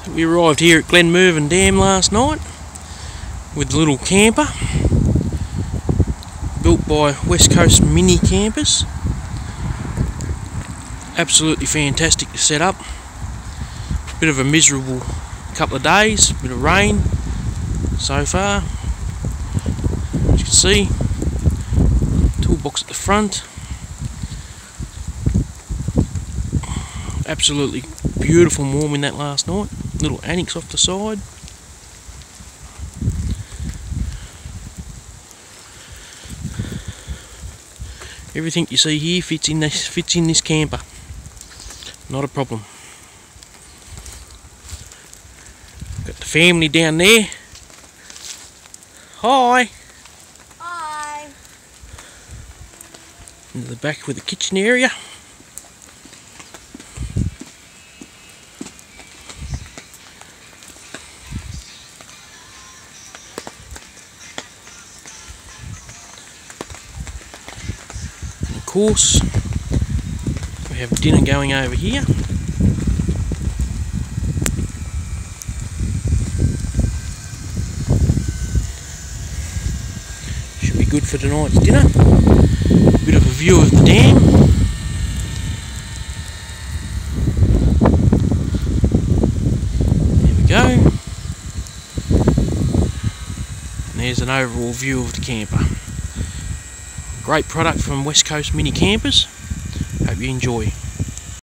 We arrived here at Glenmervyn Dam last night with the little camper built by West Coast Mini Campers. Absolutely fantastic to set up. Bit of a miserable couple of days, bit of rain so far. As you can see, toolbox at the front. Absolutely beautiful and warm in that last night. Little annex off the side. Everything you see here fits in this camper. Not a problem. Got the family down there. Hi. Hi. Into the back with the kitchen area. And of course, we have dinner going over here. Should be good for tonight's dinner. Bit of a view of the dam. There we go. And there's an overall view of the camper. Great product from West Coast Mini Campers. Hope you enjoy.